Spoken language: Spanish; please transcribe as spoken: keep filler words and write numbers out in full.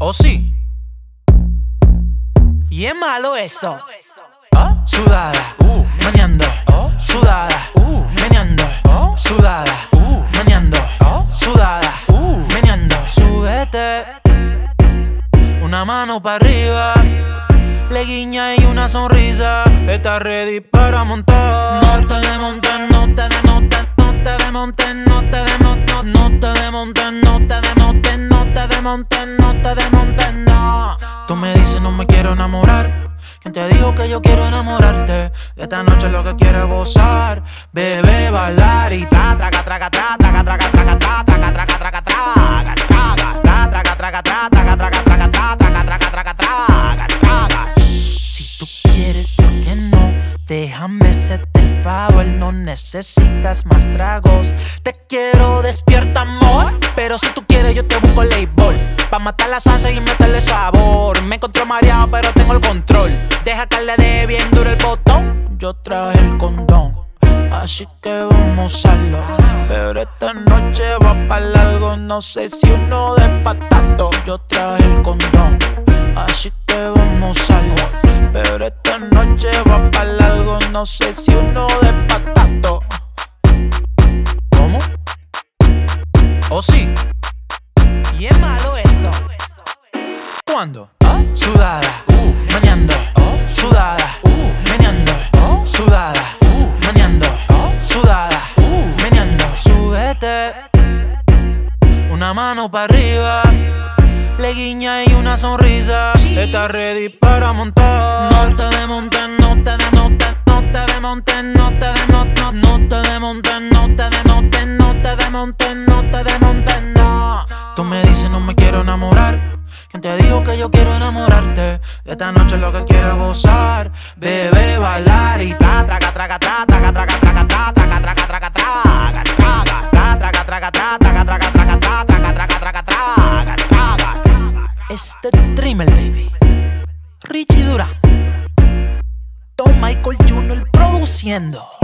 ¿O sí? Y es malo eso. ¿Ah? Sudada, uh, meneando, oh, sudada, uh, meneando, oh, sudada, uh, meneando, oh, sudada, uh, meneando. Súbete, una mano para arriba, leguiña y una sonrisa. Estás ready para montar. No te desmontes, no te desmontes, no te desmontes, no te desmontes, no te desmontes, no te desmontes, no te desmontes, no te desmontes, no. Tú me dices no me quiero enamorar. ¿Quién te dijo que yo quiero enamorarte? De esta noche lo que quiero es gozar, beber, bailar y tra, traga, traga, tra, traga, traga, traga, tra, traga, traga, traga, traga, traga, tra, traga, traga, tra, traga, traga, traga, tra, traga, traga, traga, traga, traga. Si tú quieres, ¿por qué no? Déjame hacerte el favor, no necesitas más tragos. Te quiero despierta, amor, pero si tú quieres yo te busco el label pa' matar la salsa y meterle sabor. Me encontré mareado pero tengo el control. Deja que le dé bien duro el botón. Yo traje el condón, así que vamos a usarlo. Pero esta noche va pa' largo, no sé si uno de pa' tanto. Yo traje el condón, así que vamos a usarlo. Pero esta noche va pa' largo, no sé si uno de pa' tanto. ¿Cómo? ¿O sí? Y es malo eso. ¿Cuándo? ¿Ah? Sudada, uh, meneando, oh, sudada, uh, meneando, oh, sudada, uh, meneando, oh, sudada, uh, meneando. Súbete, una mano para arriba, leguiña y una sonrisa. Estás ready para montar. No te desmontes, no te desmontes, no te desmontes, no te desmontes, no te desmontes, no te desmontes, no te desmontes, no te desmontes, no. Tú me dices no me quiero enamorar. ¿Quién te dijo que yo quiero enamorarte? De esta noche lo que quiero es gozar, beber, bailar y tra, traga, traga, tra, traga, traga, traga, tra, traga, traga, traga, traga, traga, tra, traga, traga, tra, traga, traga, traga, tra, traga, traga, traga, traga, traga. Este Dreamer, baby. Richie Durán, Don Michael junior produciendo.